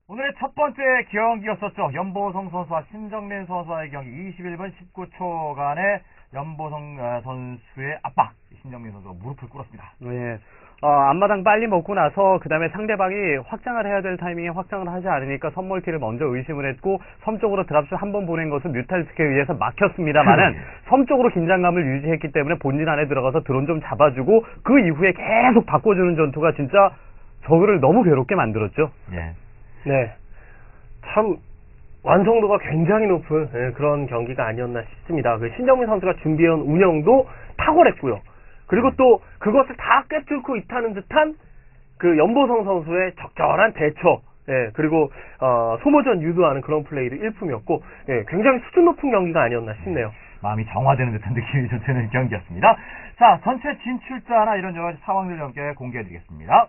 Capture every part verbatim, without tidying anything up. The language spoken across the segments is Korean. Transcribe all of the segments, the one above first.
오늘의 첫 번째 경기였었죠. 연보성 선수와 신정민 선수와의 경기 이십일 분 십구 초간의 연보성 선수의 압박. 신정민 선수가 무릎을 꿇었습니다. 네. 어, 앞마당 빨리 먹고 나서 그 다음에 상대방이 확장을 해야 될 타이밍에 확장을 하지 않으니까 선멀티를 먼저 의심을 했고 섬 쪽으로 드랍슛 한 번 보낸 것은 뮤탈스크에 의해서 막혔습니다만은 섬 쪽으로 긴장감을 유지했기 때문에 본진 안에 들어가서 드론 좀 잡아주고 그 이후에 계속 바꿔주는 전투가 진짜 저그를 너무 괴롭게 만들었죠. 예. 네. 참 완성도가 굉장히 높은 네, 그런 경기가 아니었나 싶습니다. 그 신정민 선수가 준비해온 운영도 탁월했고요. 그리고 또 그것을 다 꿰뚫고 있다는 듯한 그 연보성 선수의 적절한 대처, 예, 그리고 어, 소모전 유도하는 그런 플레이도 일품이었고, 예, 굉장히 수준 높은 경기가 아니었나 싶네요. 마음이 정화되는 듯한 느낌이 좀 드는 경기였습니다. 자, 전체 진출자나 이런 여러 가지 상황들 함께 공개해드리겠습니다.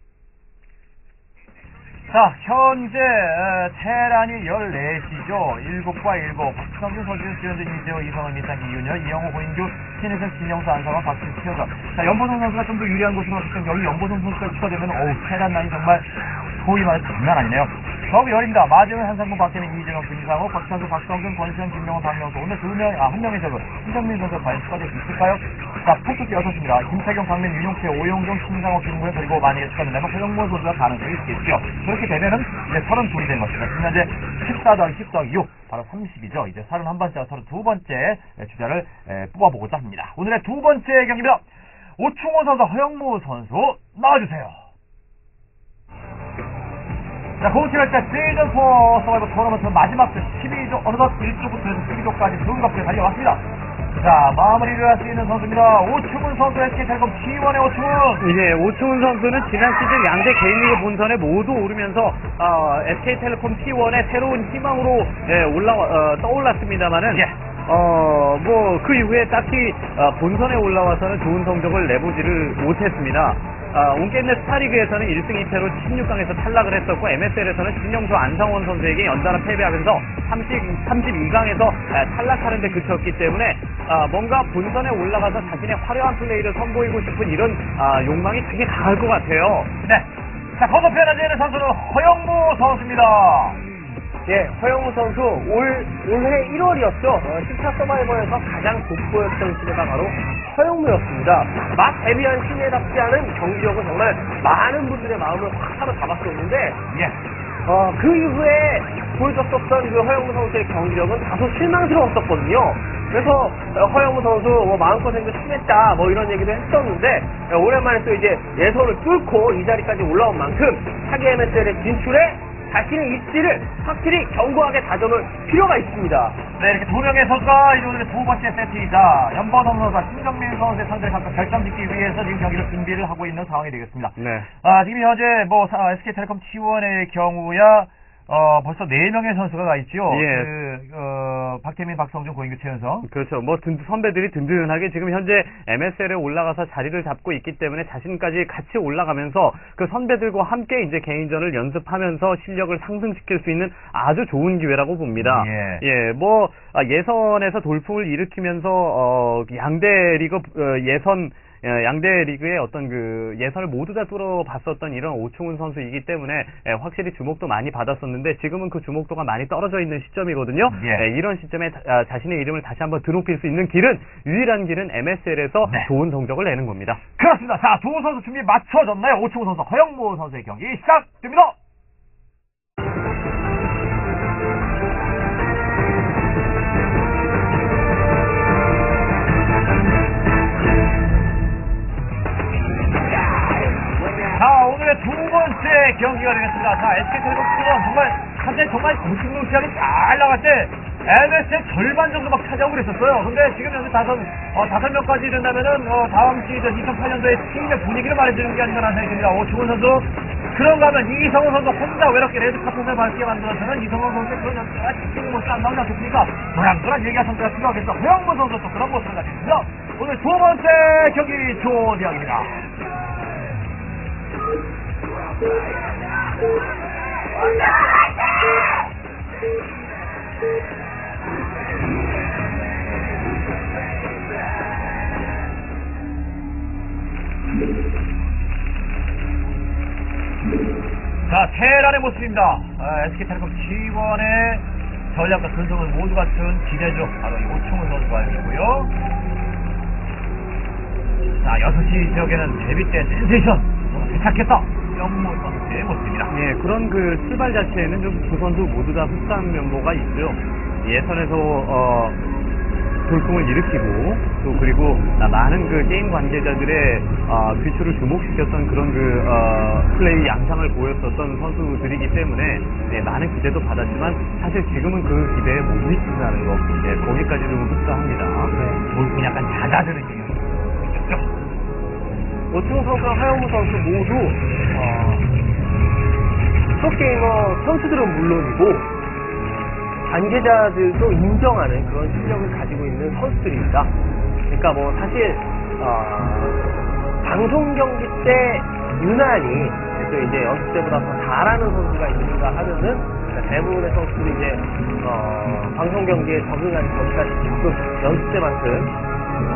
자, 현재 테란이 열네 시죠. 일곱과 일곱. 박성준, 서준, 수현준, 이재호, 이성원, 민상기, 이윤열, 이영호, 호인규, 신혜승, 진영수, 안상원, 박진, 최효정. 자, 연보성 선수가 좀 더 유리한 곳으로 갔을 때 여기 연보성 선수가 추가되면 어우, 테란 난이 정말 소위 말해서 장난 아니네요. 저그 열입니다. 마지막 한상구, 박태민, 이재명, 김상호, 박찬수, 박성준, 권시현, 김명호, 박명수. 오늘 두 명, 아, 한 명의 저그. 신정민 선수가 과연 추가될 수 있을까요? 자, 폭격기 여섯입니다. 김태경, 박민, 윤용태, 오용종, 신상호, 김구현, 그리고 만약에 추가된다면 허영무 선수가 가능성이 있겠죠. 그렇게 되면은 이제 서른둘이 된 것입니다. 지금 현재 십사 더하기 십 더하기 육, 바로 삼십이죠. 이제 서른한 번째와 서른두 번째 주자를 에, 뽑아보고자 합니다. 오늘의 두 번째 경기입니다. 오충호 선수, 허영무 선수 나와주세요. 자, 고치랄 시즌 사 서바이벌 토너먼트 마지막 주 십이 조, 어느덧 일 조부터 해서 십이 조까지 등급에 달려왔습니다. 자, 마무리를 할 수 있는 선수입니다. 오충훈 선수, 에스케이텔레콤 티 원의 오충훈. 예, 오충훈 선수는 지난 시즌 양대 개인리그 본선에 모두 오르면서 어, 에스케이텔레콤 티 원의 새로운 희망으로 예, 올라 어, 떠올랐습니다만은 예. 어, 뭐 그 이후에 딱히 어, 본선에 올라와서는 좋은 성적을 내보지를 못했습니다. 어, 온게임넷 스타리그에서는 일 승 이 패로 십육 강에서 탈락을 했었고, 엠에스엘에서는 신영수, 안상원 선수에게 연달아 패배하면서 삼십이 강에서 에, 탈락하는 데 그쳤기 때문에 어, 뭔가 본선에 올라가서 자신의 화려한 플레이를 선보이고 싶은 이런 어, 욕망이 되게 강할 것 같아요. 네. 자, 건너편에 있는 선수는 허영무 선수입니다. 예, 허영무 선수 올, 올해 일월이었죠. 어, 십 차 서바이벌에서 가장 돋보였던 시대가 바로 허영무였습니다. 막 데뷔한 신예답지 않은 경기력은 정말 많은 분들의 마음을 확 사로잡았었는데, 예. 어, 그 이후에 보여줬었던 그 허영무 선수의 경기력은 다소 실망스러웠었거든요. 그래서 어, 허영무 선수 뭐 마음껏 생겨 치겠다 뭐 이런 얘기도 했었는데, 어, 오랜만에 또 이제 예선을 뚫고 이 자리까지 올라온 만큼 차기 엠에스엘의 진출에 자신의 입지를 확실히 견고하게 다져놓을 필요가 있습니다. 네, 이렇게 두 명의 선수가 이제 오늘의 두 번째 세트이자 연보성 선수와 신정민 선수의 상대를 각각 결정짓기 위해서 지금 경기를 준비를 하고 있는 상황이 되겠습니다. 네. 아, 지금 현재 뭐 에스케이텔레콤 티 원의 경우야 어, 벌써 네 명의 선수가 가 있죠. 예. 그, 어, 박태민, 박성준, 고인규, 최은성. 그렇죠. 뭐 든, 선배들이 든든하게 지금 현재 엠에스엘에 올라가서 자리를 잡고 있기 때문에 자신까지 같이 올라가면서 그 선배들과 함께 이제 개인전을 연습하면서 실력을 상승시킬 수 있는 아주 좋은 기회라고 봅니다. 예. 예, 뭐 아, 예선에서 돌풍을 일으키면서 어, 양대 리그 어, 예선 양대 리그의 어떤 그 예선을 모두 다 뚫어봤었던 이런 오충훈 선수이기 때문에 예, 확실히 주목도 많이 받았었는데 지금은 그 주목도가 많이 떨어져 있는 시점이거든요. 예. 예, 이런 시점에 아, 자신의 이름을 다시 한번 드높일 수 있는 길은 유일한 길은 엠에스엘에서 네. 좋은 성적을 내는 겁니다. 그렇습니다. 자, 두 선수 준비 맞춰졌나요? 오충훈 선수, 허영무 선수의 경기 시작됩니다. 자, 오늘의 두 번째 경기가 되겠습니다. 자, 에스케이텔레콤 티 원 정말 사실 정말 무시무시하게 잘 나갈 때 엠에스의 절반 정도 막 차지하고 그랬었어요. 근데 지금 현재 다섯, 어, 다섯 명까지 된다면은, 어, 다음 시즌 이천팔 년도에 팀의 분위기를 말해주는 게 아닌가 라는 생각이 듭니다. 오충훈 선수. 그런가 하면 이성훈 선수 혼자 외롭게 레드카펫을 밟게 만들어서는 이성훈 선수의 그런 연습가 지키는 모습이 안 나오지 않겠습니까? 노란노란 얘기할 선수가 필요하겠죠. 허영무 선수도 그런 모습을 가지고 있습니다. 오늘 두 번째 경기 조대학입니다. 자, 자, 테란의 모습입니다. 아, 에스케이텔레콤 지원의 전략과 근성을 모두 갖춘 기대죠. 바로 이 오충훈 선수가 있고요. 자, 여섯 시 지역에는 데뷔 때 센세이션 도착했다. 영모 선수의 모습입니다. 예, 그런 그 출발 자체에는 좀 두 선수 모두 다 흡사한 면모가 있죠. 예선에서 어, 돌풍을 일으키고 또 그리고 많은 그 게임 관계자들의 어, 귀추를 주목시켰던 그런 그 어, 플레이 양상을 보였었던 선수들이기 때문에 예, 많은 기대도 받았지만 사실 지금은 그 기대에 못 미친다는 거 예, 거기까지 좀 흡사합니다. 네, 돌풍이 약간 잦아드는 얘기죠. 오충훈 선수와 하영무 선수 모두 어, 프로게이머 선수들은 물론이고 관계자들도 인정하는 그런 실력을 가지고 있는 선수들입니다. 그러니까 뭐 사실 어, 방송 경기 때 유난히 또 이제 연습 때보다 더 잘하는 선수가 있는가 하면은 대부분의 선수들이 이제 어, 방송 경기에 적응하기 전까지 조금 연습 때만큼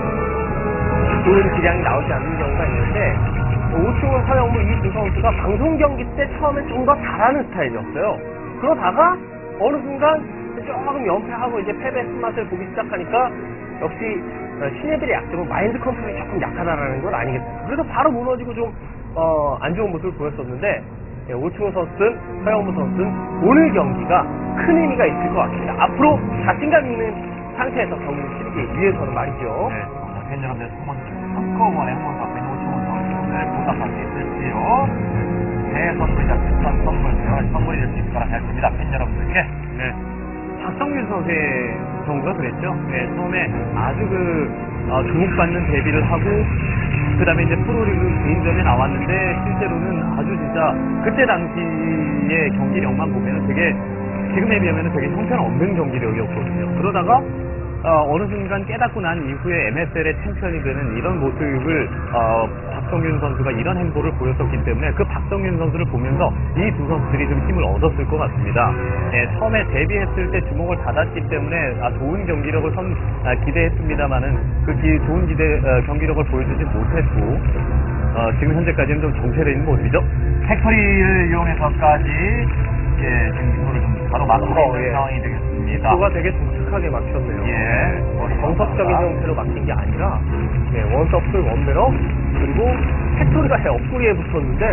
좋은 기량이 나오지 않는 경우가 있는데 오충훈, 서영무 이 두 선수가 방송 경기 때 처음에 좀 더 잘하는 스타일이었어요. 그러다가 어느 순간 조금 연패하고 이제 패배 쓴맛을 보기 시작하니까 역시 신예들의 약점은 마인드 컨트롤이 조금 약하다라는 건 아니겠어요. 그래서 바로 무너지고 좀 어, 안 좋은 모습을 보였었는데 예, 오충훈 선수든 서영무 선수든 오늘 경기가 큰 의미가 있을 것 같습니다. 앞으로 자신감 있는 상태에서 경기를 치르기 위해서는 말이죠. 네, 팬 여러분들 한꺼번에 한번 갖고 있는 오충훈 선수를 보답할 수 있을지요. 새 선물이자 비싼 선물, 여러 선물이 될 수 있을 거라 생각합니다. 팬 여러분들께. 네. 박성균 선수의 경우가 그랬죠. 네, 처음에 아주 그 어, 주목받는 데뷔를 하고 그 다음에 이제 프로리그 개인전에 나왔는데 실제로는 아주 진짜 그때 당시의 경기력만 보면 되게 지금에 비하면 되게 형편없는 경기력이었거든요. 그러다가 어, 느 순간 깨닫고 난 이후에 엠에스엘의 챔피언이 되는 이런 모습을 어, 박성균 선수가 이런 행보를 보였었기 때문에 그 박성균 선수를 보면서 이 두 선수들이 좀 힘을 얻었을 것 같습니다. 예, 처음에 데뷔했을 때 주목을 받았기 때문에 아, 좋은 경기력을 선, 아, 기대했습니다만은 그 기, 좋은 기대 어, 경기력을 보여주지 못했고 어, 지금 현재까지는 좀 정체되어 있는 모습이죠. 팩토리를 이용해서까지 예, 지금 이거를 좀 바로 막고 어, 있는 예. 상황이 되겠습니다. 그거가 되게 독특하게 막혔네요. 예, 정석적인 형태로 막힌 게 아니라 예, 원서플, 원배럭 그리고 팩토리가 옆구리에 붙었는데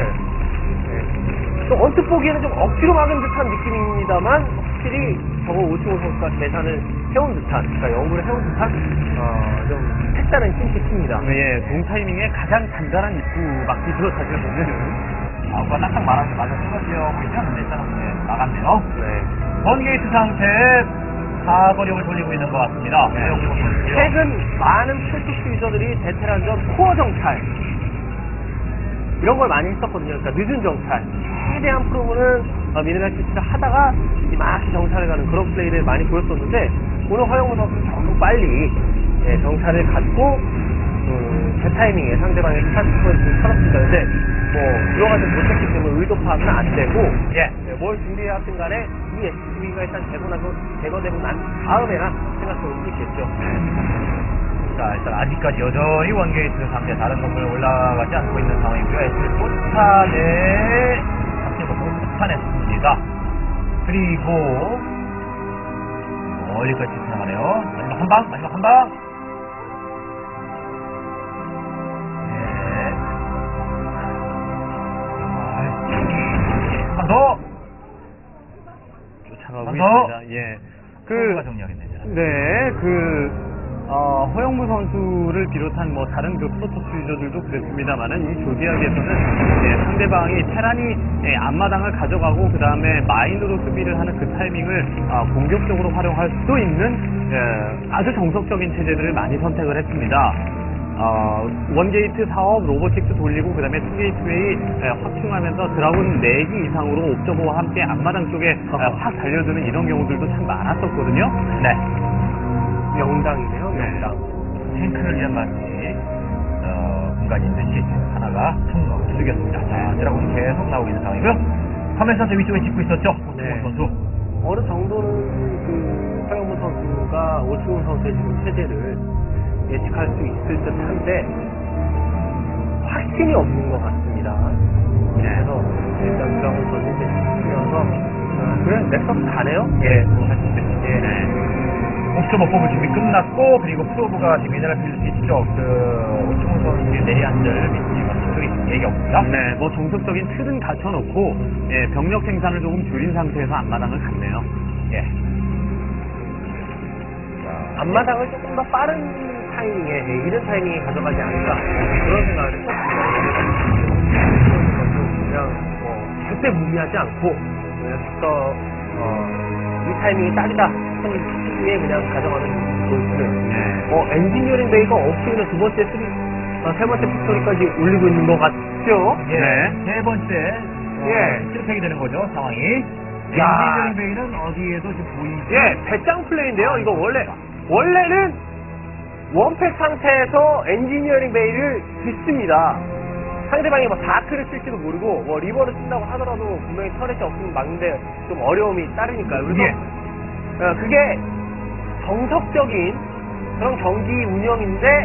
예, 또 언뜻 보기에는 좀 억지로 막은 듯한 느낌입니다만 확실히 저거 오충훈 선수가 계산을 해온 듯한 그러니까 연구를 해온 듯한 어, 좀 색다른 힌트입니다. 예, 동 타이밍에 가장 간단한 입구 막기로 사실 보면은 아, 그거 딱딱 말하는 게 맞아 떨어지고 있지 않는데 일단은 네, 나갔네요. 네. 번게이트 상태에 사거력을 돌리고 있는 것 같습니다. 네. 네. 최근 많은 필수스 유저들이 베테랑전 코어 정찰 이런 걸 많이 했었거든요. 그러니까 늦은 정찰. 최대한 프로브는 어, 미네랄 캐치를 하다가 이만큼 정찰을 가는 그런 플레이를 많이 보였었는데 오늘 허영무 선수는 조금 빨리 예, 정찰을 갖고 음, 제 타이밍에 상대방의 스타트 포인트를 찾았습니다. 근데 뭐 들어가지 못했기 때문에 의도 파악은 안 되고 예. 네, 뭘 준비해왔든 간에 이 에스씨비가 일단 제거나고 제거되고 난 다음에나 생각해볼 수 있겠죠. 자, 일단 아직까지 여전히 원게이트 상태 다른 건물 올라가지 않고 있는 상황이고요. 에스를 포탄에 잡힌 것으로 포탄했습니다. 그리고 멀리까지 지나가네요. 마지막 한 방, 마지막 한 방. 네. 한 방 더. 쫓아가고 한 번 더. 있습니다. 예, 그 그 정리하겠네요. 네, 그 어, 허영무 선수를 비롯한 뭐 다른 그 프로토스 유저들도 그랬습니다만은 이 조디악에서는 예, 상대방이 테란이 예, 앞마당을 가져가고 그 다음에 마인으로 수비를 하는 그 타이밍을 아, 공격적으로 활용할 수도 있는 예, 아주 정석적인 체제들을 많이 선택을 했습니다. 어, 원게이트 사업 로보틱스 돌리고 그 다음에 투게이트웨이 예, 확충하면서 드라군 네 기 이상으로 옵저버와 함께 앞마당 쪽에 예, 확 달려드는 이런 경우들도 참 많았었거든요. 네. 명당이네요, 명당. 탱크를 위한 마치 어, 공간인데 시스템 하나가 툭 쓰겠습니다. 자, 드라곤 계속 나오고 있는 상황이고요. 화면 선수 위쪽에 찍고 있었죠. 네. 오충훈 선수. 어느 정도는 그 허영무 선수가 오충훈 선수의 지금 체제를 예측할 수 있을 듯한데 확신이 없는 것 같습니다. 그래서 일단 드라곤 던진 쓰면서 그래 넥서스 가네요. 예, 뭐 할 수 있겠죠. 예. 네. 옵저버 뽑을 준비 끝났고, 그리고 프로브가 지금 미네랄 필드 뒤쪽, 그, 오충훈 선수의 내리한절 밑에 쪽에 얘기 없고요. 네, 뭐 정석적인 틀은 갖춰놓고 예, 병력 생산을 조금 줄인 상태에서 앞마당을 갔네요. 예. 앞마당을 조금 더 빠른 타이밍에 예, 이른 타이밍에 가져가지 않을까 그런 생각을 했었습니다. 그냥 뭐 절대 무리하지 않고 그냥 더 어, 이 타이밍이 딱이다 싶은 시기에 그냥 가져가는 골프는 네. 뭐 엔지니어링 베이가 없이는 두 번째 쓰리 어, 세 번째 픽토리까지 올리고 있는 것 같죠? 예. 네. 세 번째, 어, 예. 실패이 되는 거죠, 상황이. 야. 엔지니어링 베이는 어디에도 지금 보이지? 예, 배짱 플레이인데요. 이거 원래 원래는 원팩 상태에서 엔지니어링 베이를 짓습니다. 상대방이 뭐 다크를 쓸지도 모르고 뭐 리버를 쓴다고 하더라도 분명히 터렛이 없으면 막는데 좀 어려움이 따르니까요. 그래서 예. 어, 그게 정석적인 그런 경기 운영인데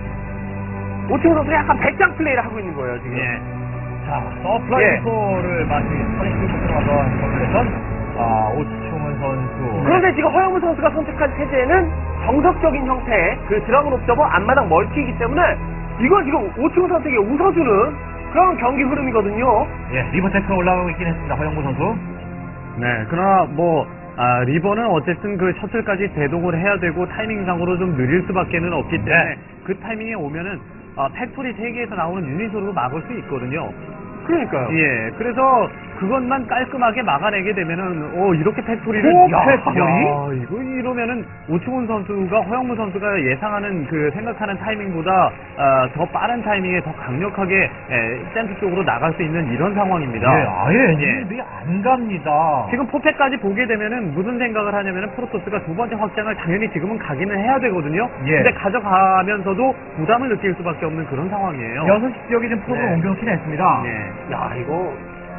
오충 선수가 약간 배짱 플레이를 하고 있는 거예요 지금. 예. 자, 서플라이 예. 디포를 마치 스프링 풀 들어가서 건설했던, 아, 오충훈 선수. 그런데 지금 허영무 선수가 선택한 체제는 정석적인 형태의 그 드라곤 옵저버 앞마당 멀티이기 때문에 이건 지금 오충훈 선수에게 웃어주는 그런 경기 흐름이거든요. 예, 리버 테크가 올라가고 있긴 했습니다, 허영무 선수. 네, 그러나 뭐 아, 리버는 어쨌든 그 셔틀까지 대동을 해야 되고 타이밍상으로 좀 느릴 수밖에는 없기 때문에 네. 그 타이밍에 오면은 아, 팩토리 세 개에서 나오는 유닛으로 막을 수 있거든요. 그러니까요. 예, 그래서 그것만 깔끔하게 막아내게 되면은 어 이렇게 팩토리를 오, 야, 팩토리? 야, 이거 이러면은 오충훈 선수가 허영무 선수가 예상하는 그 생각하는 타이밍보다 아, 더 빠른 타이밍에 더 강력하게 예, 센터 쪽으로 나갈 수 있는 이런 상황입니다. 예, 아예 예. 엔지니어링 안 갑니다. 지금 포패까지 보게 되면은 무슨 생각을 하냐면은 프로토스가 두 번째 확장을 당연히 지금은 가기는 해야 되거든요. 예. 근데 가져가면서도 부담을 느낄 수밖에 없는 그런 상황이에요. 여섯 시 지역에 지금 프로그램 네. 옮겨놓긴 했습니다. 예. 야 이거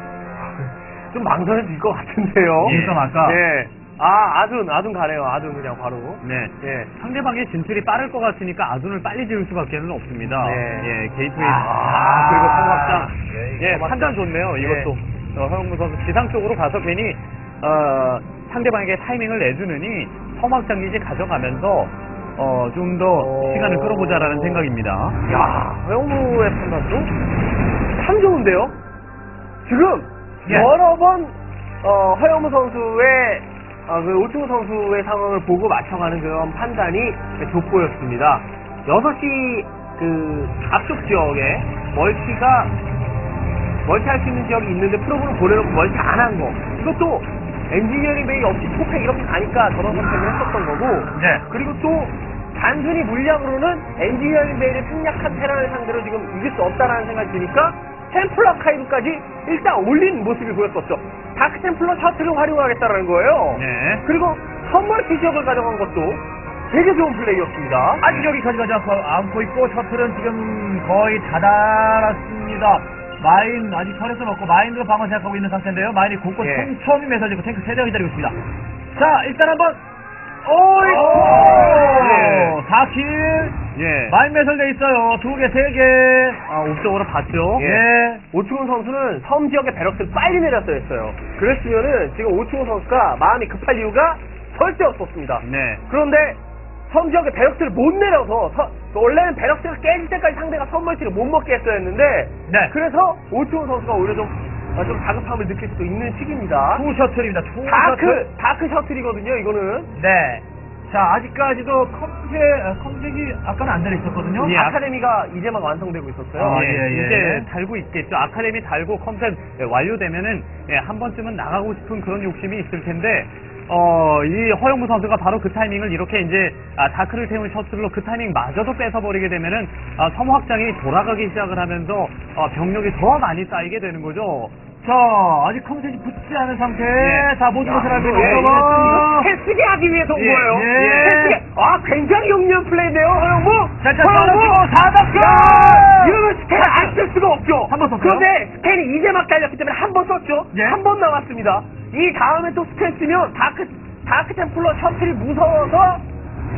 좀 망설여질 것 같은데요. 예. 일단 아까. 예. 아 아둔 아둔 가네요. 아둔 그냥 바로. 네. 예. 상대방의 진출이 빠를 것 같으니까 아둔을 빨리 지을 수밖에는 없습니다. 네. 예, 게이트웨이. 아, 아, 그리고 성확장. 예, 예, 성확장. 판단 좋네요, 이것도. 어, 허영무 선수 지상 쪽으로 가서 괜히, 어, 상대방에게 타이밍을 내주느니 성확장 기지 가져가면서, 어, 좀 더 어. 시간을 끌어보자라는 생각입니다. 야 허영무의 판단도 참 좋은데요. 지금 예. 여러 번 어, 허영무 선수의 아, 그 오충우 선수의 상황을 보고 맞춰가는 그런 판단이 돋보였습니다. 여섯 시 그 앞쪽 지역에 멀티가 멀티할 수 있는 지역이 있는데 프로그램을 보내놓고 멀티 안 한 거. 이것도 엔지니어링 베이 없이 포팩 이렇게 가니까 저런 선택을 했었던 거고. 네. 그리고 또 단순히 물량으로는 엔지니어링 베이를 생략한 테란을 상대로 지금 이길 수 없다라는 생각이 드니까 템플러 카이브까지 일단 올린 모습이 보였었죠. 다크 템플러 셔틀을 활용하겠다라는 거예요. 네. 그리고 선멀티 지역을 가져간 것도 되게 좋은 플레이였습니다. 아직 여기까지 가지 않고, 않고 있고, 셔틀은 지금 거의 다 달았습니다. 마인, 아직 털에서 먹고, 마인도 방어 생각하고 있는 상태인데요. 마인이 곳곳 예. 촘촘히 매서지고, 탱크 세 대가 기다리고 있습니다. 자, 일단 한번, 오이! 예. 사 킬! 예. 마인 매설돼 있어요. 두 개, 세 개. 아, 옵적으로 봤죠? 예. 오충훈 선수는 섬 지역의 배럭스를 빨리 내렸어야 했어요. 그랬으면은 지금 오충훈 선수가 마음이 급할 이유가 절대 없었습니다. 네. 그런데 섬 지역의 배럭스를 못 내려서 서, 원래는 배럭스가 깨질 때까지 상대가 선멀티를 못 먹게 했어야 했는데 네. 그래서 오충훈 선수가 오히려 좀, 어, 좀 다급함을 느낄 수도 있는 시기입니다. 투 셔틀입니다. 투 셔틀. 다크 다크 셔틀이거든요. 이거는 네. 자, 아직까지도 컴팩, 아, 컴팩이 아까는 안 내려있었거든요. 예. 아카데미가 이제 막 완성되고 있었어요. 아, 예, 예, 예. 이제 달고 있겠죠. 아카데미 달고 컴팩 완료되면은 예, 한 번쯤은 나가고 싶은 그런 욕심이 있을 텐데 어, 이 허영무 선수가 바로 그 타이밍을 이렇게 이제 아, 다크를 태운 셔틀로 그 타이밍 마저도 뺏어버리게 되면은 아, 섬 확장이 돌아가기 시작을 하면서 어, 병력이 더 많이 쌓이게 되는 거죠. 자, 아직 컴팩이 붙지 않은 상태. 예. 자, 모든 것을 알고 예, 있는 이거 패스게 하기 위해서 온 예, 거예요. 예. 패스게. 아, 굉장히 용이한 플레이인데요, 허영무. 자, 자, 허영무. 사답고, 사답고! 이러면 스캔 안 쓸 수가 없죠. 한번 썼어요? 그런데 스캔이 이제 막 달렸기 때문에 한 번 썼죠. 예. 한 번 나왔습니다. 이 다음에 또 스캔 쓰면 다크, 다크 템플러 셔틀이 무서워서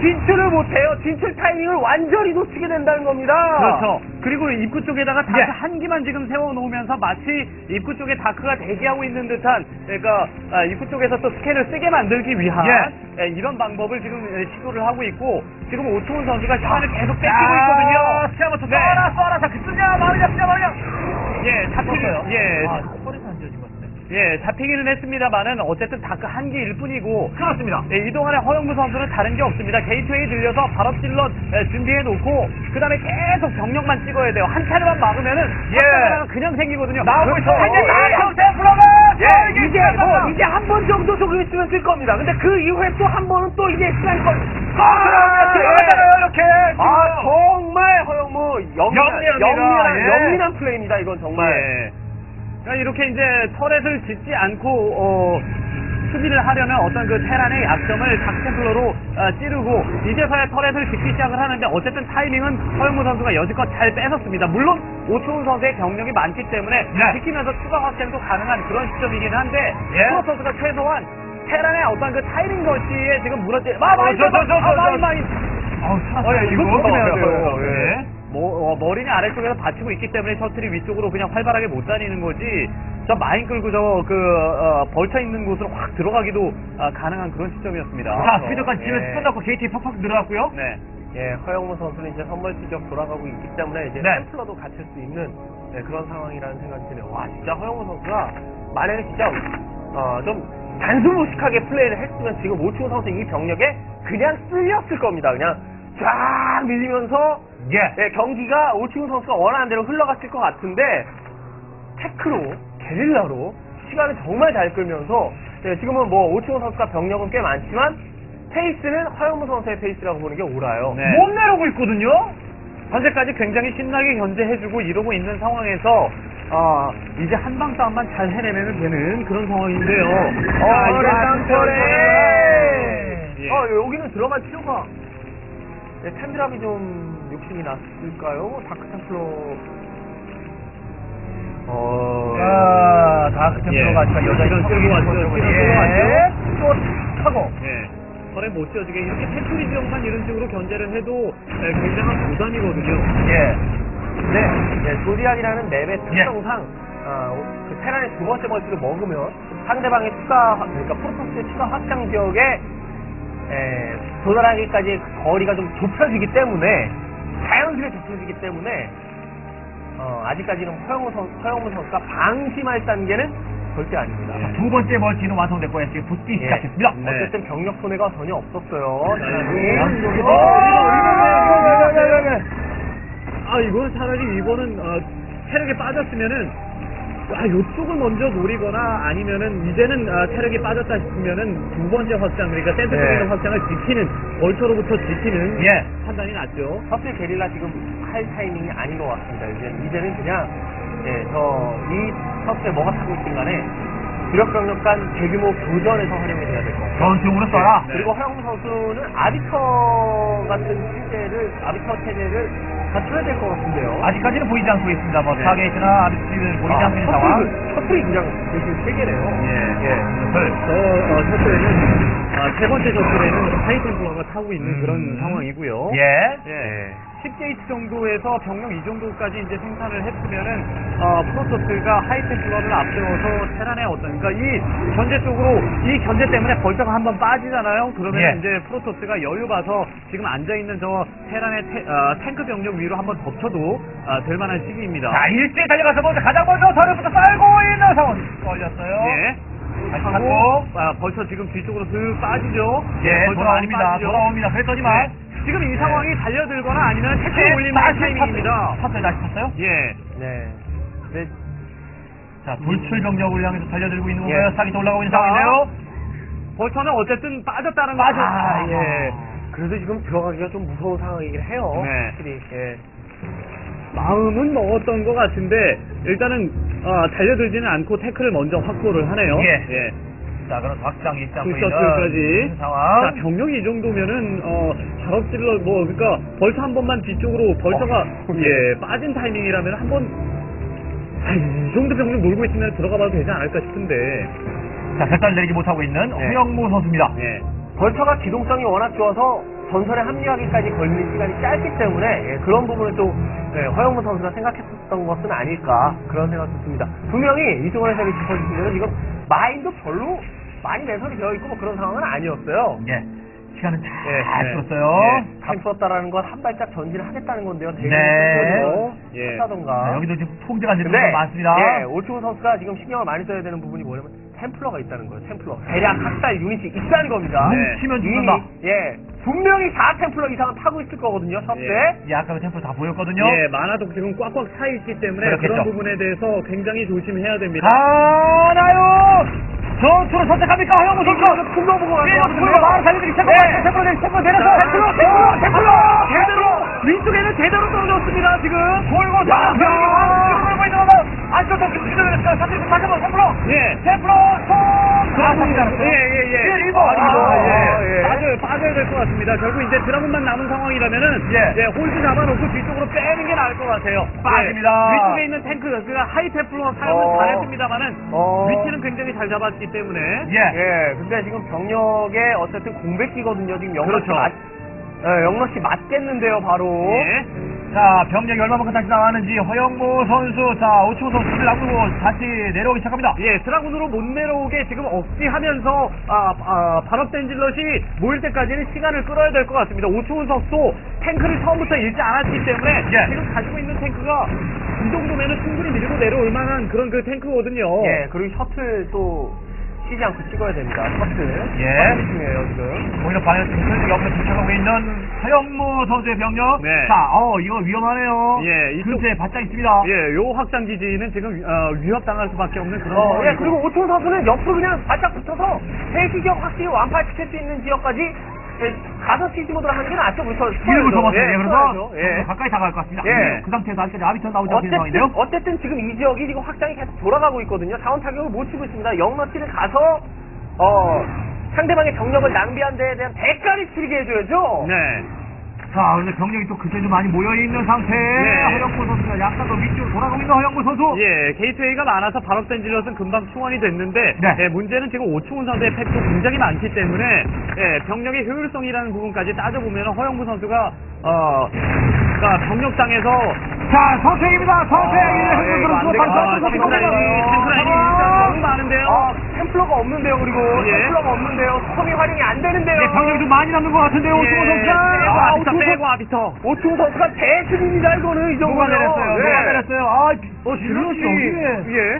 진출을 못해요. 진출 타이밍을 완전히 놓치게 된다는 겁니다. 그렇죠. 그리고 입구 쪽에다가 다크 예. 한 기만 지금 세워놓으면서 마치 입구 쪽에 다크가 대기하고 있는 듯한, 그러니까 아, 입구 쪽에서 또 스캔을 쓰게 만들기 위한 예. 예, 이런 방법을 지금 예, 시도를 하고 있고, 지금 오초원 선수가 시간을 계속 뺏기고 자, 있거든요. 시작부터 네. 쏴라 쏴라 자 쓰냐 마느냐 쓰냐 마느냐. 예, 잡히는, 예, 아, 허리가 안 지어진 것 같은데. 예, 잡히기는 했습니다만은 어쨌든 다크 한 개일 뿐이고, 그렇습니다. 예, 이동안에 허영무 선수는 다른 게 없습니다. 게이트웨이 들려서 발업 질럿 예, 준비해 놓고, 그 다음에 계속 병력만 찍어야 돼요. 한 차례만 막으면은 예. 예. 그냥 생기거든요. 나오고 있어. 그렇죠. 이제 예. 나서 템플러가 예, 이제 뭐 이제 한 번 정도 조금 있으면 쓸 겁니다. 근데 그 이후에 또 한 번은 또 이제 시간이 걸. 아, 들어가잖아요 이렇게. 아 정말 허영무 영리한 영리합니다. 영리한, 예. 영리한 플레이입니다. 이건 정말. 예. 그러니까 이렇게 이제 터렛을 짓지 않고 어, 수비를 하려면 어떤 그 테란의 약점을 닥템플러로 어, 찌르고 이제서야 터렛을 짓기 시작을 하는데, 어쨌든 타이밍은 허영무 선수가 여지껏 잘 뺏었습니다. 물론 오초훈 선수의 병력이 많기 때문에 네. 지키면서 추가 확장도 가능한 그런 시점이긴 한데, 예. 프로토스가 최소한 테란의 어떤 그 타이밍 거치에 지금 무너지 아 많이 저, 저, 저, 아, 저, 많이 저. 많이 아우 어, 예, 이거 조심해야 돼요. 예. 예. 뭐, 어, 머리는 아래쪽에서 받치고 있기 때문에 셔틀이 위쪽으로 그냥 활발하게 못 다니는 거지, 저 마인 끌고 저, 그, 어, 벌쳐 있는 곳으로 확 들어가기도 아, 가능한 그런 시점이었습니다. 자 스피드까지 지면 예. 스피드 넣고 게이트에 팍팍 늘어났고요. 네. 예, 허영무 선수는 이제 선벌 지적 돌아가고 있기 때문에 이제 네. 템플러도 갇힐 수 있는 네, 그런 상황이라는 생각이 드네요. 와, 진짜 허영무 선수가 만약에 진짜 어, 좀 단순무식하게 플레이를 했으면 지금 오충 선수 이 병력에 그냥 쓸렸을 겁니다. 그냥 쫙 밀리면서 예. 예, 경기가 오충 선수가 원하는 대로 흘러갔을 것 같은데 테크로 게릴라로 시간을 정말 잘 끌면서 예, 지금은 뭐 오충 선수가 병력은 꽤 많지만 페이스는 허영무 선수의 페이스라고 보는 게 옳아요. 네. 못 내려오고 있거든요. 현재까지 굉장히 신나게 견제해주고 이러고 있는 상황에서, 아, 이제 한방 싸움만 잘 해내면 되는 그런 상황인데요. 어, 이거 일단 예. 예. 어, 여기는 들어갈 필요가. 네, 템드랍이 좀 욕심이 났을까요? 다크템플러. 어. 자 다크 템플러가 예. 여전히 이런 타고 끌고 있는 왔죠. 거죠. 이런 예. 끌고 또 타고. 예. 털에 못 지어지게 이렇게 테크리 지역만 이런 식으로 견제를 해도 예, 굉장한 부담이거든요. 예. 네, 네, 조디악이라는 맵의 예. 특성상, 어, 그 테란의 두 번째 멀티를 먹으면 상대방의 추가, 그러니까 프로토스의 추가 확장 지역에, 에, 도달하기까지 그 거리가 좀 좁혀지기 때문에, 자연스레 좁혀지기 때문에, 어, 아직까지는 허영무 선, 허영무 선수가 방심할 단계는 절대 아닙니다. 두 번째 멀티는 완성됐고 지금 붙기 예. 시작했습니다. 네. 어쨌든 병력 손해가 전혀 없었어요. 네. 테란이. 여기 어, 뭐, 이거, 이거, 이거, 이거, 이거. 아, 이거는 차라리 이거는 어, 체력이 빠졌으면은, 아, 요쪽을 먼저 노리거나 아니면은 이제는 아, 체력이 빠졌다 싶으면은 두 번째 확장, 그러니까 센터 쪽에 네. 있는 확장을 지키는, 벌처로부터 지키는 예. 판단이 났죠. 사실 게릴라 지금 할 타이밍이 아닌 것 같습니다. 이제, 이제는 그냥, 예, 저, 이 서스에 뭐가 타고 있든 간에, 주력 병력 간 대규모 교전에서 활용이 돼야 될 것 같아요. 전투용으로 써라. 네. 그리고 허영무 선수는 아비터 같은 체제를, 아비터 체제를 갖춰야 될 것 같은데요. 아직까지는 보이지 않고 있습니다. 뭐 네. 타겟이나 아비스는 보이지 않고 있는 상황. 셔틀, 셔틀이 그냥 요즘 세 개네요. 예. 예. 네. 저 어, 셔틀에는 아, 세 번째 셔틀에는 하이템플러가 타고 있는 음. 그런 상황이고요. 예. 예. 십 게이트 정도에서 병력 이 정도까지 이제 생산을 했으면은 어, 프로토스가 하이템플러를 앞세워서 테란의 어떤, 그러니까 이 견제 쪽으로, 이 견제 때문에 벌써가 한번 빠지잖아요. 그러면 예. 이제 프로토스가 여유 봐서 지금 앉아 있는 저 테란의 태, 어, 탱크 병력 위로 한번 덮쳐도 어, 될 만한 시기입니다. 자 일제히 달려가서 먼저 가장 먼저 털에부터 쌀고 있는 상황. 걸렸어요. 예. 다시 하고 찾고. 아, 벌써 지금 뒤쪽으로 슥 빠지죠. 예. 벌써 돌아옵니다. 빠지죠. 돌아옵니다. 그랬더니만. 네. 지금 이 상황이 달려들거나 아니면 태클 올리는 다시 타이밍입니다. 탔어요. 다시 탔어요. 예. 네. 네. 자 돌출 병력을 향해서 달려들고 있는 예. 건가요? 스타기 올라가고 있는 자, 상황인데요. 벌처는 어쨌든 빠졌다는 빠져. 거죠. 아, 예. 그래도 지금 들어가기가 좀 무서운 상황이긴 해요. 네. 확실히. 예. 마음은 먹었던 것 같은데 일단은 어, 달려들지는 않고 태클을 먼저 확보를 하네요. 예. 자 그럼 확장 잊지 않고 있는 셔틀까지. 상황. 자, 병력이 이 정도면은 어, 작업질러 뭐 그러니까 벌처 한 번만 뒤쪽으로 벌처가 어. 예 빠진 타이밍이라면 한번 아, 이 정도 병력 몰고 있으면 들어가봐도 되지 않을까 싶은데. 자 결단 내리지 못하고 있는 예. 허영무 선수입니다. 예. 벌처가 기동성이 워낙 좋아서 전선에 합류하기까지 걸리는 시간이 짧기 때문에 예, 그런 부분을 또 예, 허영무 선수가 생각했었던 것은 아닐까 그런 생각도 듭니다. 분명히 이승원의 세계 짚어주시면 지금 마인도 별로 많이 매설이 되어 있고 뭐 그런 상황은 아니었어요. 예. 시간은 잘 예, 예. 풀었어요. 예, 다 풀었다라는 건 한 발짝 전진을 하겠다는 건데요. 네. 예. 하던가. 자, 여기도 지금 통제가 안 되는 근데 부분이 많습니다. 예, 오충호 선수가 지금 신경을 많이 써야 되는 부분이 뭐냐면 템플러가 있다는 거예요. 템플러. 대략 학살 유닛이 있다는 겁니다. 뭉치면 이미, 죽는다. 예. 분명히 사 템플러 이상은 타고 있을 거거든요. 첫 때. 예. 예, 아까 그 템플 다 보였거든요. 예, 만화도 지금 꽉꽉 차 있기 때문에 그렇겠죠. 그런 부분에 대해서 굉장히 조심해야 됩니다. 가나요? 전투를 선택합니까? 허영무 선수. 풍도 보고 가서 예, 왔고요. 바로 달리기 시작합니다. 네. 템플러 내리 템플러 내려서 템플러, 템플러, 템플러! 제대로! 위쪽에는 제대로 떨어졌습니다, 지금. 골고 자, 골고 있는 거. 안쪽 더 뒤집어졌어요. 다시 한번 템플러. 예. 템플러 총. 드라군입니다. 예, 예, 예. 예, 리버. 아, 리버. 아, 예. 예. 빠져요, 빠져야 될 것 같습니다. 결국 이제 드라군만 남은 상황이라면은, 예. 예, 홀드 잡아놓고 뒤쪽으로 빼는 게 나을 것 같아요. 빠집니다. 예. 위쪽에 있는 탱크, 그 하이테플로 사용은 어. 잘했습니다만은, 어. 위치는 굉장히 잘 잡았기 때문에, 예. 예, 근데 지금 병력에 어쨌든 공백기거든요. 지금 영러 씨 그렇죠. 맞, 예, 영러 씨 맞겠는데요, 바로. 예. 자, 병력이 얼마만큼 다시 나왔는지 허영무 선수, 자, 오충호 선수를 놔두고 다시 내려오기 시작합니다. 예, 드라군으로 못 내려오게 지금 억지하면서 아, 아, 발업된 질럿이 모일 때까지는 시간을 끌어야 될 것 같습니다. 오충훈 선수도 탱크를 처음부터 잃지 않았기 때문에 예. 지금 가지고 있는 탱크가 이 정도면은 충분히 밀고 내려올 만한 그런 그 탱크거든요. 예, 그리고 셔틀 또 쉬지 않고 찍어야 됩니다. 셔틀. 예. 셔틀 중요해요, 지금. 오히려 방역 대표적 옆으로 도착하고 있는 허영무 선수의 병력. 네. 자, 어, 이거 위험하네요. 예, 이쪽- 근처에 바짝 있습니다. 예, 요 확장 기지는 지금 어, 위협당할 수밖에 없는 그런 어, 상황이고. 예, 그리고 오충 선수는 옆으로 그냥 바짝 붙어서 세 지역 확실히 완파시킬 수 있는 지역까지 예, 가서 시즈 모드를 하는 게 낫죠. 그렇죠. 이름을 적었어요. 예, 그래서 써야죠. 예. 좀 더 가까이 다가갈 것 같습니다. 예. 그 상태에서 아직까지 아비턴 나오지 않는 어쨌든, 상황인데요. 어쨌든 지금 이 지역이 지금 확장이 계속 돌아가고 있거든요. 자원 타격을 못 치고 있습니다. 영러티를 가서, 어, 상대방의 병력을 낭비한 데에 대한 대가를 치르게 해줘야죠. 네. 자, 근데 병력이 또 그때도 많이 모여있는 상태. 네. 허영무 선수가 약간 더 위쪽으로 돌아가고 있는 허영무 선수. 예, 게이트웨이가 많아서 발업된 질럿은 금방 충원이 됐는데, 네. 예, 문제는 지금 오충훈 선수의 팩도 굉장히 많기 때문에, 예, 병력의 효율성이라는 부분까지 따져보면 허영무 선수가, 어, 그러니까 병력상에서, 자, 선택입니다. 선택. 아, 예, 이거 안 되겠다. 아, 탱크라인이, 탱크라인이 진짜 너무 많은데요. 아, 템플러가 없는데요, 그리고. 예. 템플러가 없는데요. 스톰이 활용이 안 되는데요. 네, 병력이 좀 많이 남는 것 같은데요. 오승호 예, 선수. 빼고 아, 아비터, 오충훈 빼고 아비터. 오충 선수가 대승입니다, 이거는, 이 누가 정도면. 내렸어요? 네. 누가 내렸어요? 아, 어, 질럿이 질럿이, 어디에? 예.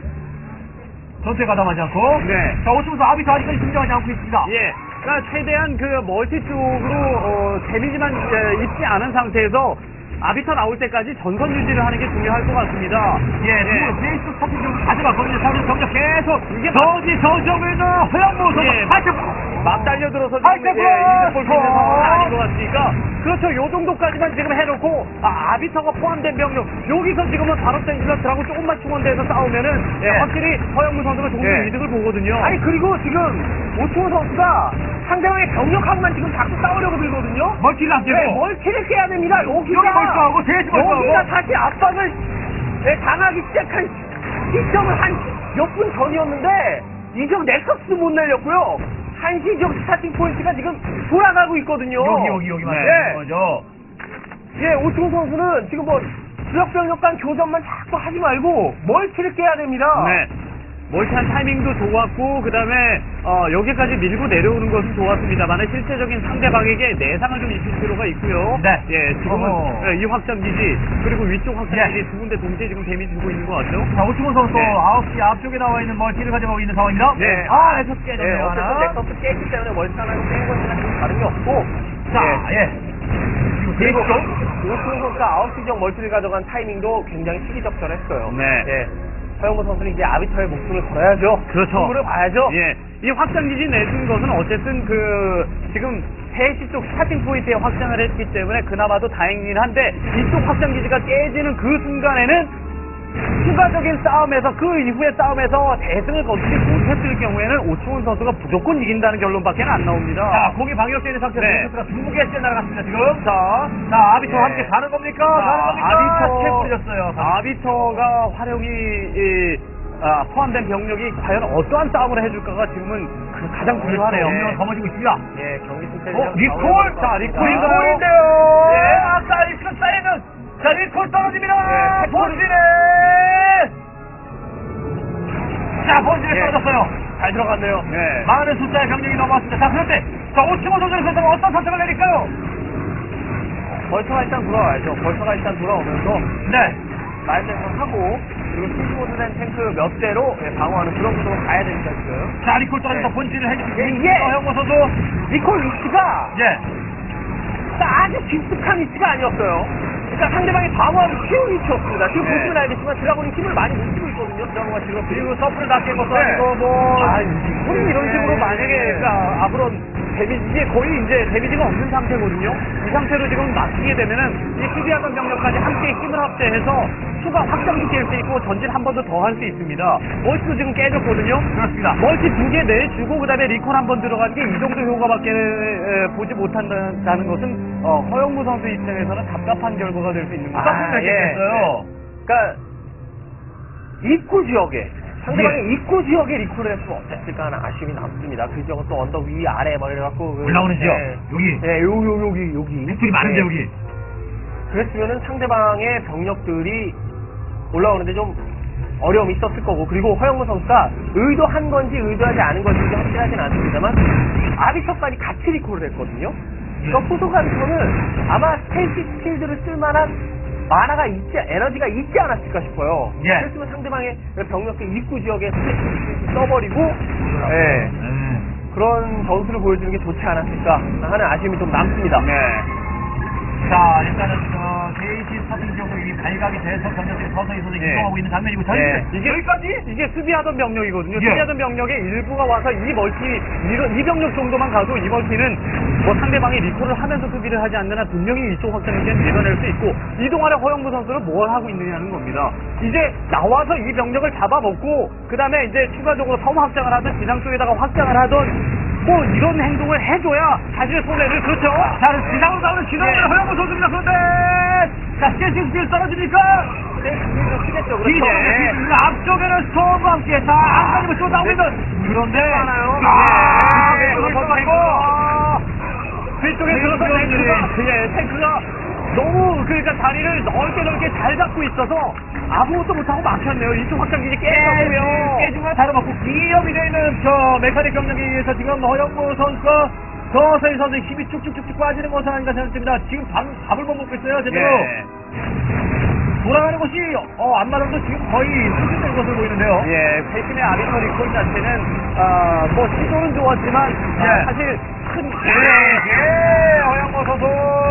전투에 가담하지 않고. 네. 자, 오승호 선수 아비터 아직까지 등장하지 않고 있습니다. 예. 그러니까 최대한 그 멀티 쪽으로 어, 데미지만 예, 입지 않은 상태에서 아비터 나올 때까지 전선 유지를 하는 게 중요할 것 같습니다. 예, 지금 베이스 스타트 좀 가져갔거든요. 사실 병력 계속 이게 저지 저지하고 있는 허영무 선수. 예. 파이트! 막 달려들어서 아이, 지금 예, 템플러! 이득 볼 수 있는 어. 상황은 아닌 것 같으니까 그렇죠. 요 정도까지만 지금 해놓고 아, 아비터가 포함된 병력 여기서 지금은 발업된 질럿들하고 조금만 충원돼서 싸우면은 예, 예. 확실히 허영무 선수가 조금 더 예. 이득을 보거든요. 아니, 그리고 지금 오충호 선수가 상대방의 병력하고만 지금 자꾸 싸우려고 들거든요. 멀티를 안 네, 되고. 멀티를 깨야 됩니다. 여기가. 여기 멀티하고 대지 멀티하고. 여기가 다시 압박을 네, 당하기 시작한 시점은 한 몇 분 전이었는데 이 지역 넥서스도 못 날렸고요. 한시 지역 스타팅 포인트가 지금 돌아가고 있거든요. 여기, 여기, 여기만. 네. 되는 거죠. 예, 오충호 선수는 지금 뭐 지역 병력 간 교전만 자꾸 하지 말고 멀티를 깨야 됩니다. 네. 멀티한 타이밍도 좋았고 그다음에 어, 여기까지 밀고 내려오는 것은 좋았습니다만 실제적인 상대방에게 내상을 좀 입힐 필요가 있고요. 네. 예, 지금은 어허. 예, 이 확장기지 그리고 위쪽 확장기지 예. 두 군데 동시에 지금 데미지 주고 있는 것 같죠. 자, 오승호 선수 네. 아홉 시 앞쪽에 나와 있는 멀티를 가져가고 있는 상황입니다. 네. 아, 넥서스 예, 깨졌네요. 어쨌든 하나. 넥서스 깼기 때문에 멀티 하나로 깬 것이랑 좀 다름이 없고. 자, 예. 예. 그리고 그리고 오승호 선수가 아홉 시 지역 멀티를 가져간 타이밍도 굉장히 시기적절했어요. 네. 예. 서영무 선수는 이제 아비터의 목숨을 걸어야죠. 그렇죠. 승부를 봐야죠. 예, 이 확장기지 내준 것은 어쨌든 그 지금 세 시 쪽 스타팅 포인트에 확장을 했기 때문에 그나마도 다행이긴 한데 이쪽 확장기지가 깨지는 그 순간에는 추가적인 싸움에서 그 이후의 싸움에서 대승을 거두지 못했을 경우에는 오충훈 선수가 무조건 이긴다는 결론밖에 안 나옵니다. 자, 공이 방역되어 있는 상태에서 네. 넥서스가 두 개째 날아갔습니다, 지금. 자, 자, 아비터 예. 함께 가는 겁니까? 가는 겁니까? 아비터, 탭 뿌렸어요. 아비터가 활용이 이, 아, 포함된 병력이 과연 어떠한 싸움을 해줄까가 지금은 가장 중요하네요. 경력을 거머쥐고 있습니다. 예, 경기 승패. 어, 리콜! 자, 리콜인가요? 리콜인데요. 예, 아까 리스가 쌓이면, 자, 리콜 떨어집니다! 예, 본진에! 자, 본진에 예. 떨어졌어요. 잘 들어갔네요. 네. 많은 숫자의 병력이 넘어왔습니다. 자, 그럴 때, 자, 오치모 선수에서는 어떤 선택을 내릴까요? 벌처가 일단 돌아와야죠. 벌처가 일단 돌아오면서 네. 말대로 하고 그리고 스피드모드된 탱크 몇 대로 예, 방어하는 그런 구도로 가야 됩니다 지금. 자, 리콜 떨어져서 네. 본진을 해주고 예, 있는 예. 형모 선수. 리콜 위치가 예. 아주 깊숙한 위치가 아니었어요. 그러니까 상대방이 방어하기 쉬운 위치였습니다. 지금 네. 보시면 알겠지만 드라곤이 힘을 많이 못 쓰고 있거든요. 드라곤가 지금. 그리고 서프를 낮게 것도 네. 아니고, 뭐. 아, 리콜이 이런 식으로 만약에 그러니까 아무런 데미지, 이게 거의 이제 데미지가 없는 상태거든요. 이 상태로 지금 막히게 되면은 이 수비하던 병력까지 함께 힘을 합체해서 추가 확장도 깰 수 있고 전진 한 번 더 할 수 있습니다. 멀티도 지금 깨졌거든요. 그렇습니다. 멀티 두 개 내주고 그다음에 리콜 한 번 들어가는 게 이 정도 효과밖에 에, 보지 못한다는 것은 어, 허영무 선수 입장에서는 답답한 결과가 될 수 있는 거죠. 아, 예. 네. 그러니까 입구 지역에 상대방의 입구 지역에 리콜을 했으면 어땠을까 하는 아쉬움이 남습니다. 그 지역은 또 언덕 위 아래 뭐 이래갖고 그, 올라오는 지역. 네. 여기. 네, 요, 요, 여기 여기 팩토리 많은데, 네. 여기. 그랬으면은 상대방의 병력들이 올라오는데 좀 어려움이 있었을 거고, 그리고 허영무 선수가 의도한 건지 의도하지 않은 건지 확실하진 않습니다만 아비터까지 같이 리콜을 했거든요. 그러니까 후속 아비터는 아마 스테이시 스킬들을 쓸만한 만화가 있지, 에너지가 있지 않았을까 싶어요. 예. 그랬으면 상대방의 병력의 입구 지역에 스테이시 써버리고, 예, 음. 그런 전술을 보여주는 게 좋지 않았을까 하는 아쉬움이 좀 남습니다. 네. 자, 일단은, 어, 게이지 스타팅 지역으로 이미 발각이 돼서 병력들이 서서히 서서히 네. 이동하고 있는 장면이고, 저희 네. 이제 여기까지? 이게 수비하던 병력이거든요. 예. 수비하던 병력의 일부가 와서 이 멀티, 이, 이 병력 정도만 가도 이 멀티는 뭐 상대방이 리콜을 하면서 수비를 하지 않는 한 분명히 이쪽 확장기는 밀어낼 수 있고, 이동하려 허영무 선수는 뭘 하고 있느냐는 겁니다. 이제 나와서 이 병력을 잡아먹고, 그 다음에 이제 추가적으로 섬 확장을 하든 지상 쪽에다가 확장을 하든, 뭐 이런 행동을 해줘야 자신의 손해를, 그렇죠? 자, 지상으로 나오는 지상으로 예. 허영무 선수입니다. 그런데, 자, 스케이팅 스킬 떨어집니까? 네, 스킬을 쓰겠죠. 그렇죠. 뒤쪽에, 네. 뒤쪽에, 앞쪽에는 스톰과 함께, 자, 안가지고 또 나오고 있는. 그런데, 하나요? 아, 네. 왼쪽에 그래서 들어가고, 뒤쪽에 들어서 탱크가, 예, 탱크가 너무 그러니까 자리를 넓게 넓게 잘 잡고 있어서 아무것도 못하고 막혔네요. 이쪽 확장기지 깨졌고요. 깨지면 다름없고 위험이 되는 저 메카닉 병력에 의해서 지금 허영무 선수가 서서히 서서히 힘이 쭉쭉쭉쭉 빠지는 것은 아닌가 생각됩니다. 지금 밥, 밥을 못 먹고 있어요, 제대로. 예. 돌아가는 것이, 어, 앞마당도 지금 거의 수준된 것으로 보이는데요. 예, 패신의 아비터 리콜 자체는, 아, 뭐, 시도는 좋았지만, 아, 예. 사실 큰, 예, 예, 허영무 선수.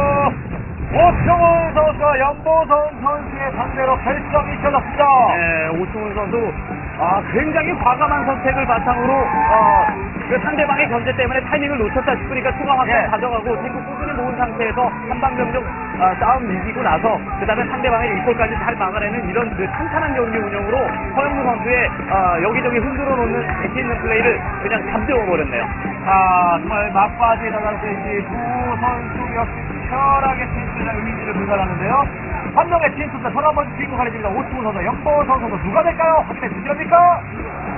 오평훈 선수가 연보성 선수의 상대로 결정이 켜졌습니다. 예, 오승훈 선수, 아, 굉장히 과감한 선택을 바탕으로, 어, 그 상대방의 견제 때문에 타이밍을 놓쳤다 싶으니까 추가 확장 예. 가져가고, 탱크 꾸준히 모은 상태에서 한방병력 아, 싸움 이기고 나서, 그 다음에 상대방의 리콜까지 잘 막아내는 이런 그 탄탄한 경기 운영으로 허영무 선수의 아, 여기저기 흔들어 놓는 재치 있는 플레이를 그냥 잠재워버렸네요. 자, 정말 막바지에 다다를 때이 두 선수 역시 치열하게 진출한 의미를 불가하는데요. 한 명의 진출자 전화번 주인공 가려집니다. 오승훈 선수, 연보성 선수 누가 될까요? 확대 주시합니까?